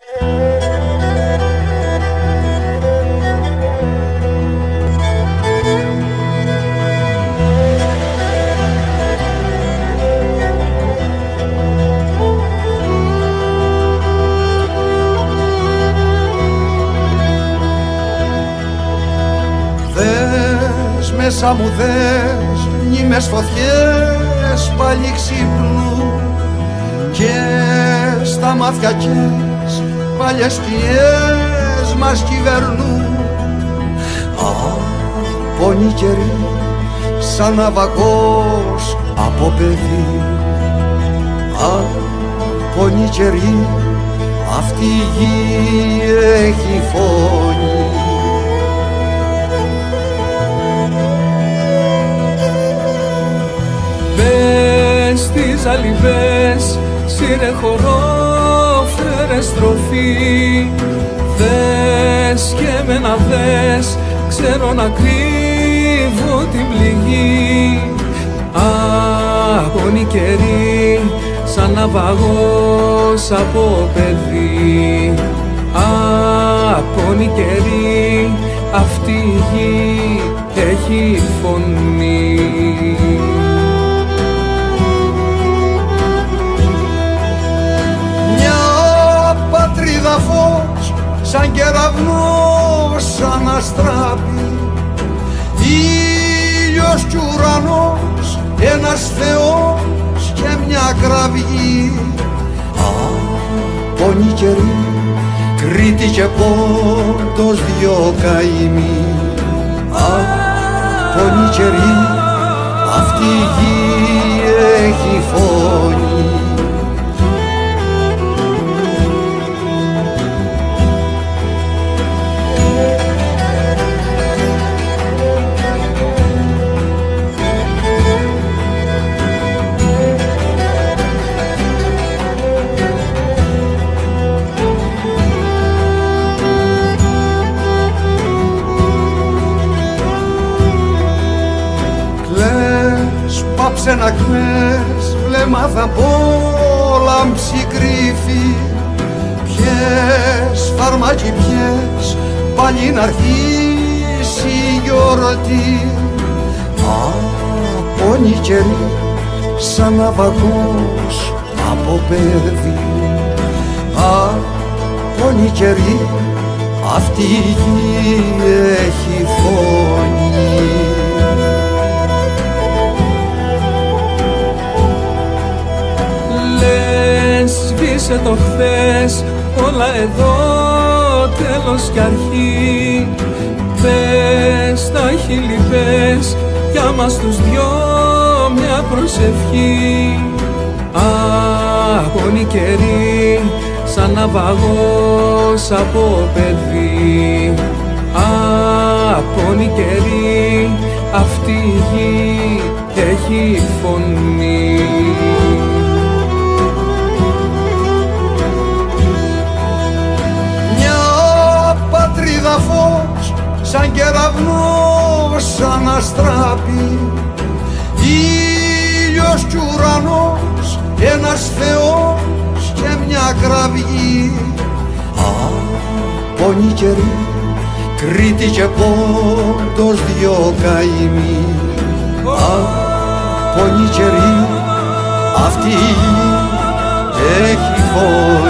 Μέσα μου δες μνήμες φωτιές πάλι ξύπνου και στα μάτια κες παλιές σκιές μας κυβερνούν. Πόνοι καιροί σαν ναυαγός από παιδί. Πόνοι καιροί αυτή η γη έχει φωνή. Μπες στις αλυβές, σύρε χορό, φέρε στροφή. Δες και εμένα δες, ξέρω να κρύβω την πληγή. Πόνοι καιροί, σαν ναυαγός από παιδί. Πόνοι καιροί, αυτή η γη έχει φωνή. Πατρίδα φως, σαν κεραυνός, σαν αστράπη. Ήλιος κι ουρανός, ένας Θεός και μια κραυγή. Πόνοι καιροί, Κρήτη και Πόντος δυο καημοί. Πόνοι καιροί, αυτή η γη έχει φωνή. Πάψε να κλαις, βλέμμα θα πόλαμψη κρύφη. Πιες φαρμάκι πιες, πάλι να αρχίσει η γιορτή. Πόνοι καιροί, σαν ναυαγός από παιδί. Πόνοι καιροί, αυτή η γη έχει φωνή. Σβήσε το χθες, όλα εδώ τέλος κι αρχή. Πες τα χείλη πες, για μας τους δυο μια προσευχή. Πόνοι καιροί, σαν ναυαγός από παιδί. Πόνοι καιροί, αυτή η γη έχει φωνή. Πατρίδα φως, σαν κεραυνός, σαν αστράπη. Ήλιος κι ουρανός, ένας Θεός και μια κραυγή. Πόνοι καιροί, Κρήτη και Πόντος δυο καημοί. Πόνοι καιροί, αυτή η γη έχει φωνή.